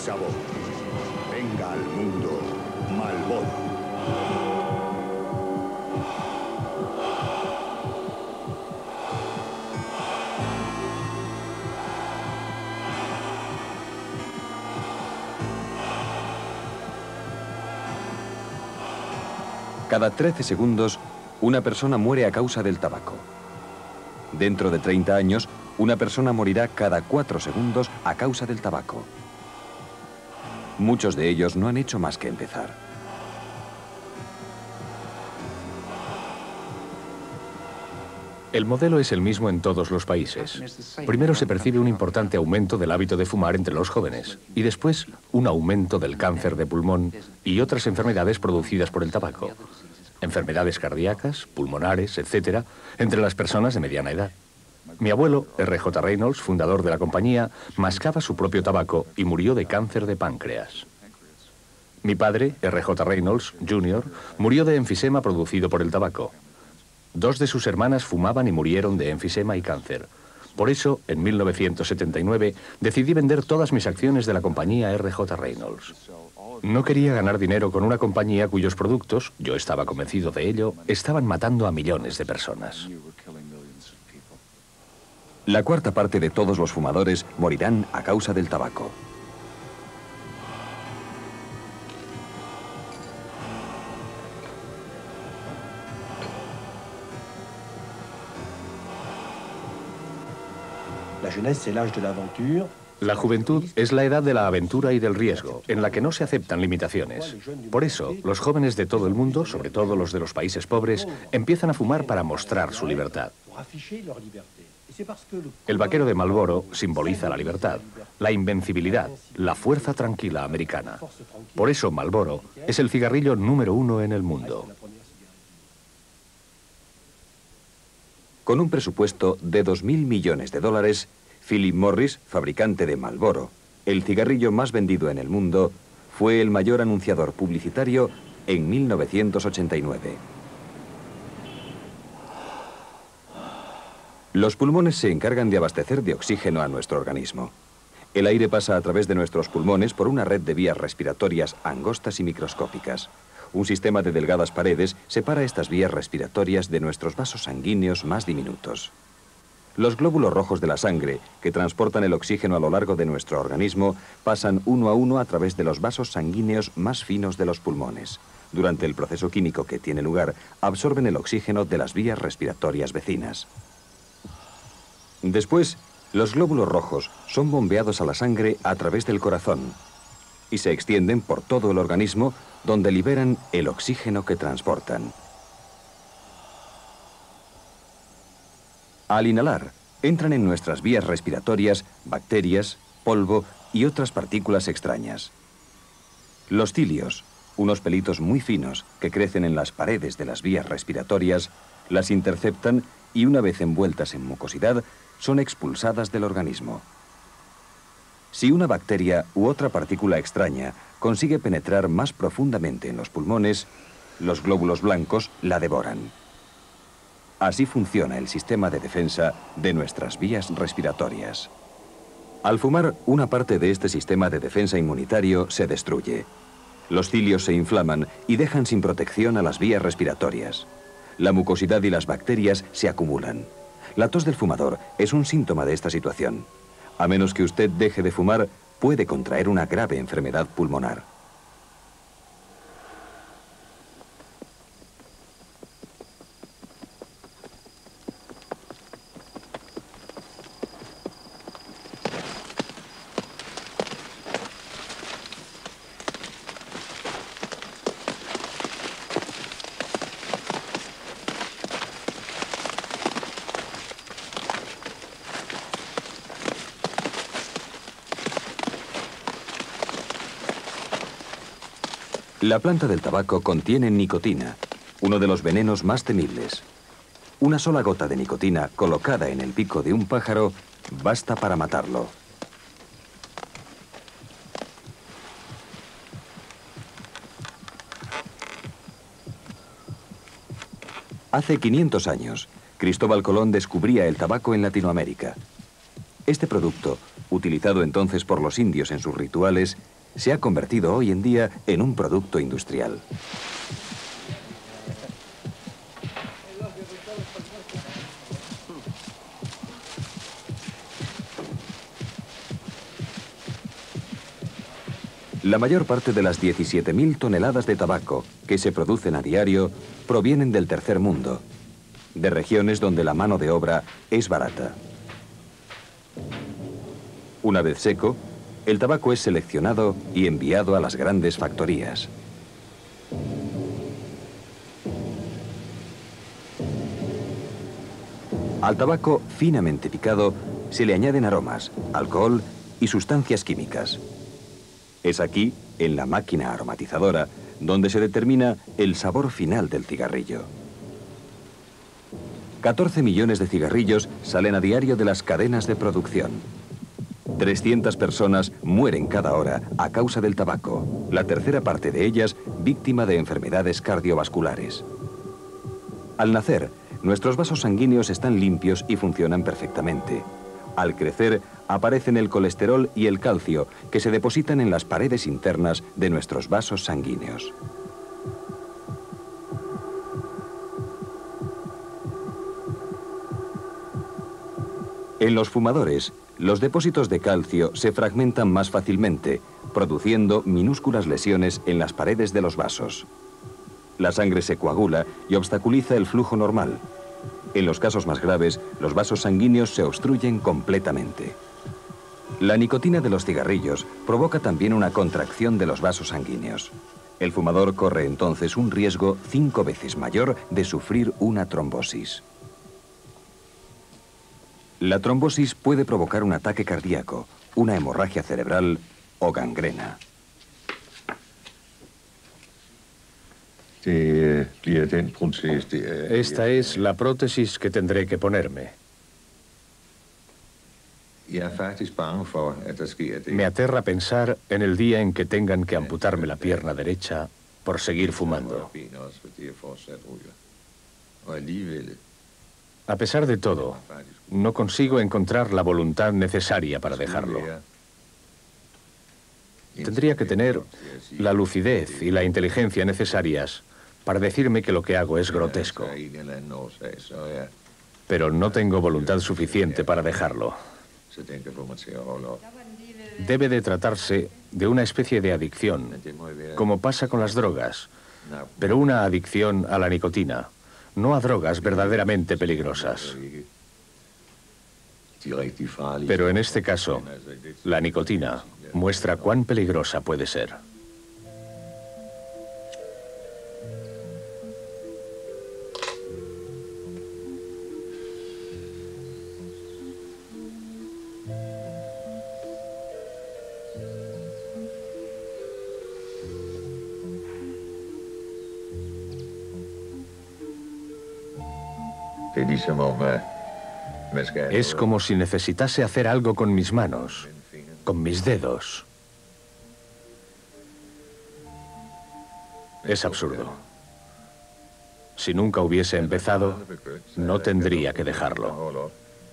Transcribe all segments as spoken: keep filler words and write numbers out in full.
sabor. Venga al mundo Marlboro. Cada trece segundos, una persona muere a causa del tabaco. Dentro de treinta años, una persona morirá cada cuatro segundos a causa del tabaco. Muchos de ellos no han hecho más que empezar. El modelo es el mismo en todos los países. Primero se percibe un importante aumento del hábito de fumar entre los jóvenes y después un aumento del cáncer de pulmón y otras enfermedades producidas por el tabaco. Enfermedades cardíacas, pulmonares, etcétera, entre las personas de mediana edad. Mi abuelo, R J Reynolds, fundador de la compañía, mascaba su propio tabaco y murió de cáncer de páncreas. Mi padre, R J Reynolds, junior, murió de enfisema producido por el tabaco. Dos de sus hermanas fumaban y murieron de enfisema y cáncer. Por eso, en mil novecientos setenta y nueve, decidí vender todas mis acciones de la compañía R J Reynolds. No quería ganar dinero con una compañía cuyos productos, yo estaba convencido de ello, estaban matando a millones de personas. La cuarta parte de todos los fumadores morirán a causa del tabaco. La juventud es la edad de la aventura y del riesgo, en la que no se aceptan limitaciones. Por eso, los jóvenes de todo el mundo, sobre todo los de los países pobres, empiezan a fumar para mostrar su libertad. El vaquero de Marlboro simboliza la libertad, la invencibilidad, la fuerza tranquila americana. Por eso Marlboro es el cigarrillo número uno en el mundo. Con un presupuesto de dos mil millones de dólares, Philip Morris, fabricante de Marlboro, el cigarrillo más vendido en el mundo, fue el mayor anunciador publicitario en mil novecientos ochenta y nueve. Los pulmones se encargan de abastecer de oxígeno a nuestro organismo. El aire pasa a través de nuestros pulmones por una red de vías respiratorias angostas y microscópicas. Un sistema de delgadas paredes separa estas vías respiratorias de nuestros vasos sanguíneos más diminutos. Los glóbulos rojos de la sangre, que transportan el oxígeno a lo largo de nuestro organismo, pasan uno a uno a través de los vasos sanguíneos más finos de los pulmones. Durante el proceso químico que tiene lugar, absorben el oxígeno de las vías respiratorias vecinas. Después, los glóbulos rojos son bombeados a la sangre a través del corazón y se extienden por todo el organismo, donde liberan el oxígeno que transportan. Al inhalar, entran en nuestras vías respiratorias bacterias, polvo y otras partículas extrañas. Los cilios, unos pelitos muy finos que crecen en las paredes de las vías respiratorias, las interceptan y una vez envueltas en mucosidad, son expulsadas del organismo. Si una bacteria u otra partícula extraña consigue penetrar más profundamente en los pulmones, los glóbulos blancos la devoran. Así funciona el sistema de defensa de nuestras vías respiratorias. Al fumar, una parte de este sistema de defensa inmunitario se destruye. Los cilios se inflaman y dejan sin protección a las vías respiratorias. La mucosidad y las bacterias se acumulan. La tos del fumador es un síntoma de esta situación. A menos que usted deje de fumar, puede contraer una grave enfermedad pulmonar. La planta del tabaco contiene nicotina, uno de los venenos más temibles. Una sola gota de nicotina colocada en el pico de un pájaro basta para matarlo. Hace quinientos años, Cristóbal Colón descubría el tabaco en Latinoamérica. Este producto, utilizado entonces por los indios en sus rituales, se ha convertido hoy en día en un producto industrial. La mayor parte de las diecisiete mil toneladas de tabaco que se producen a diario provienen del tercer mundo, de regiones donde la mano de obra es barata. Una vez seco, el tabaco es seleccionado y enviado a las grandes factorías. Al tabaco finamente picado se le añaden aromas, alcohol y sustancias químicas. Es aquí, en la máquina aromatizadora, donde se determina el sabor final del cigarrillo. catorce millones de cigarrillos salen a diario de las cadenas de producción. trescientas personas mueren cada hora a causa del tabaco, la tercera parte de ellas víctima de enfermedades cardiovasculares. Al nacer, nuestros vasos sanguíneos están limpios y funcionan perfectamente. Al crecer, aparecen el colesterol y el calcio que se depositan en las paredes internas de nuestros vasos sanguíneos. En los fumadores, los depósitos de calcio se fragmentan más fácilmente, produciendo minúsculas lesiones en las paredes de los vasos. La sangre se coagula y obstaculiza el flujo normal. En los casos más graves, los vasos sanguíneos se obstruyen completamente. La nicotina de los cigarrillos provoca también una contracción de los vasos sanguíneos. El fumador corre entonces un riesgo cinco veces mayor de sufrir una trombosis. La trombosis puede provocar un ataque cardíaco, una hemorragia cerebral o gangrena. Esta es la prótesis que tendré que ponerme. Me aterra pensar en el día en que tengan que amputarme la pierna derecha por seguir fumando. A pesar de todo, no consigo encontrar la voluntad necesaria para dejarlo. Tendría que tener la lucidez y la inteligencia necesarias para decirme que lo que hago es grotesco. Pero no tengo voluntad suficiente para dejarlo. Debe de tratarse de una especie de adicción, como pasa con las drogas, pero una adicción a la nicotina, no a drogas verdaderamente peligrosas. Pero en este caso, la nicotina muestra cuán peligrosa puede ser. Es como si necesitase hacer algo con mis manos, con mis dedos. Es absurdo. Si nunca hubiese empezado, no tendría que dejarlo.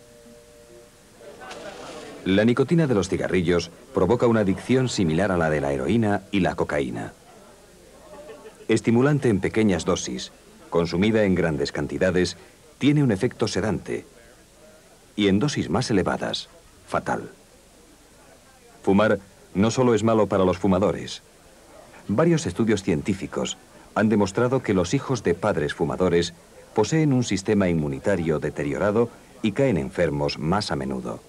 La nicotina de los cigarrillos provoca una adicción similar a la de la heroína y la cocaína. Estimulante en pequeñas dosis, consumida en grandes cantidades, tiene un efecto sedante y en dosis más elevadas, fatal. Fumar no solo es malo para los fumadores. Varios estudios científicos han demostrado que los hijos de padres fumadores poseen un sistema inmunitario deteriorado y caen enfermos más a menudo.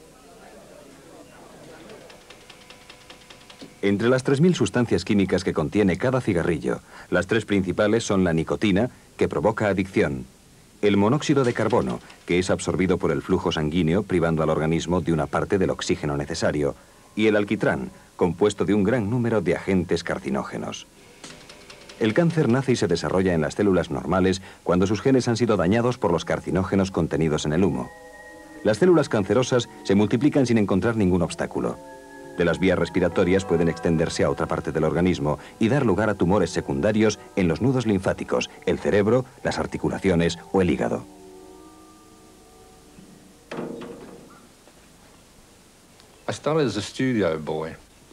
Entre las tres mil sustancias químicas que contiene cada cigarrillo, las tres principales son la nicotina, que provoca adicción, el monóxido de carbono, que es absorbido por el flujo sanguíneo, privando al organismo de una parte del oxígeno necesario, y el alquitrán, compuesto de un gran número de agentes carcinógenos. El cáncer nace y se desarrolla en las células normales cuando sus genes han sido dañados por los carcinógenos contenidos en el humo. Las células cancerosas se multiplican sin encontrar ningún obstáculo. De las vías respiratorias pueden extenderse a otra parte del organismo y dar lugar a tumores secundarios en los nudos linfáticos, el cerebro, las articulaciones o el hígado.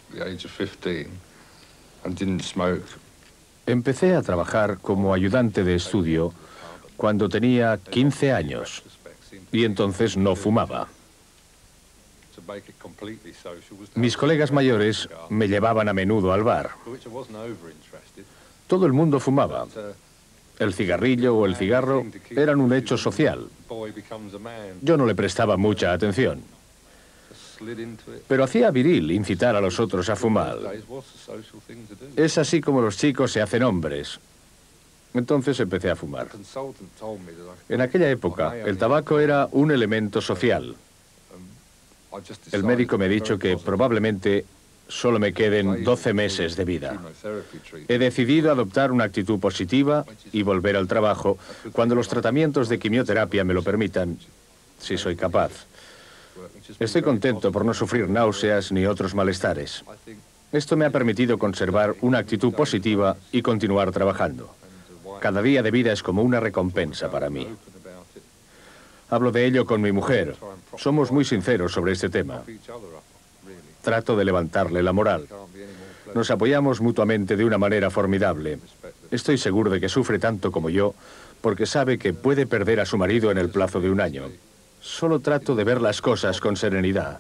Empecé a trabajar como ayudante de estudio cuando tenía quince años y entonces no fumaba. Mis colegas mayores me llevaban a menudo al bar. Todo el mundo fumaba. El cigarrillo o el cigarro eran un hecho social. Yo no le prestaba mucha atención. Pero hacía viril incitar a los otros a fumar. Es así como los chicos se hacen hombres. Entonces empecé a fumar. En aquella época, el tabaco era un elemento social. El médico me ha dicho que probablemente solo me queden doce meses de vida. He decidido adoptar una actitud positiva y volver al trabajo cuando los tratamientos de quimioterapia me lo permitan, si soy capaz. Estoy contento por no sufrir náuseas ni otros malestares. Esto me ha permitido conservar una actitud positiva y continuar trabajando. Cada día de vida es como una recompensa para mí. Hablo de ello con mi mujer. Somos muy sinceros sobre este tema. Trato de levantarle la moral. Nos apoyamos mutuamente de una manera formidable. Estoy seguro de que sufre tanto como yo, porque sabe que puede perder a su marido en el plazo de un año. Solo trato de ver las cosas con serenidad.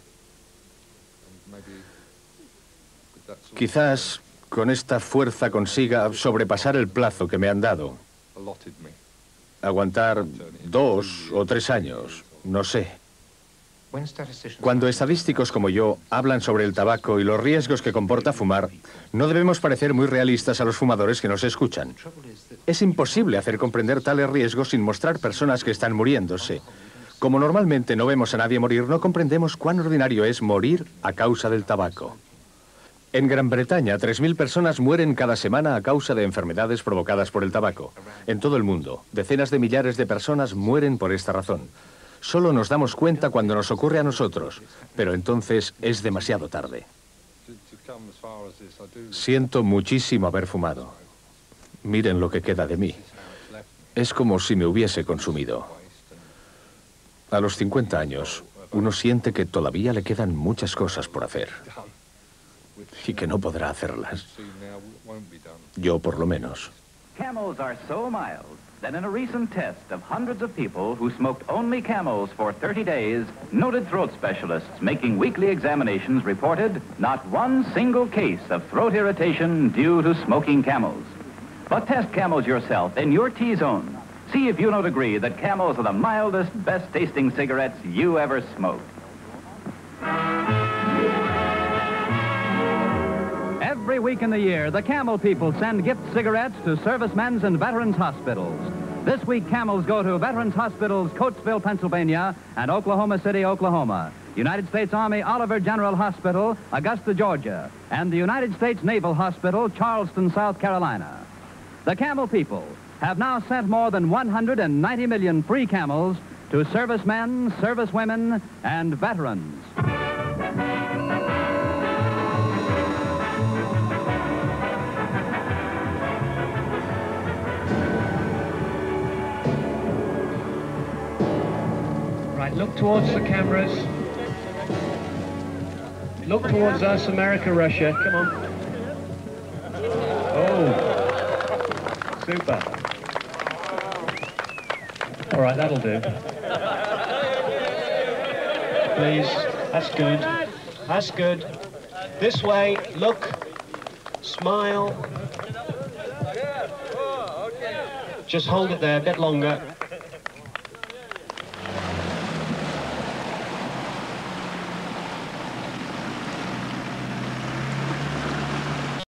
Quizás con esta fuerza consiga sobrepasar el plazo que me han dado. Aguantar dos o tres años, no sé. Cuando estadísticos como yo hablan sobre el tabaco y los riesgos que comporta fumar, no debemos parecer muy realistas a los fumadores que nos escuchan. Es imposible hacer comprender tales riesgos sin mostrar personas que están muriéndose. Como normalmente no vemos a nadie morir, no comprendemos cuán ordinario es morir a causa del tabaco. En Gran Bretaña, tres mil personas mueren cada semana a causa de enfermedades provocadas por el tabaco. En todo el mundo, decenas de millares de personas mueren por esta razón. Solo nos damos cuenta cuando nos ocurre a nosotros, pero entonces es demasiado tarde. Siento muchísimo haber fumado. Miren lo que queda de mí. Es como si me hubiese consumido. A los cincuenta años, uno siente que todavía le quedan muchas cosas por hacer. Y que no podrá hacerlas. Yo, por lo menos. Camels are so mild that in a recent test of hundreds of people who smoked only Camels for thirty days, noted throat specialists making weekly examinations reported not one single case of throat irritation due to smoking Camels. But test Camels yourself in your T-zone. See if you don't agree that Camels are the mildest, best-tasting cigarettes you ever smoked. Every week in the year, the Camel people send gift cigarettes to servicemen's and veterans' hospitals. This week, Camels go to Veterans Hospitals, Coatesville, Pennsylvania, and Oklahoma City, Oklahoma. United States Army Oliver General Hospital, Augusta, Georgia, and the United States Naval Hospital, Charleston, South Carolina. The Camel people have now sent more than one hundred ninety million free Camels to servicemen, servicewomen, and veterans. Look towards the cameras. Look towards us, America, Russia. Come on. Oh, super. All right, that'll do. Please, that's good. That's good. This way, look, smile. Just hold it there a bit longer.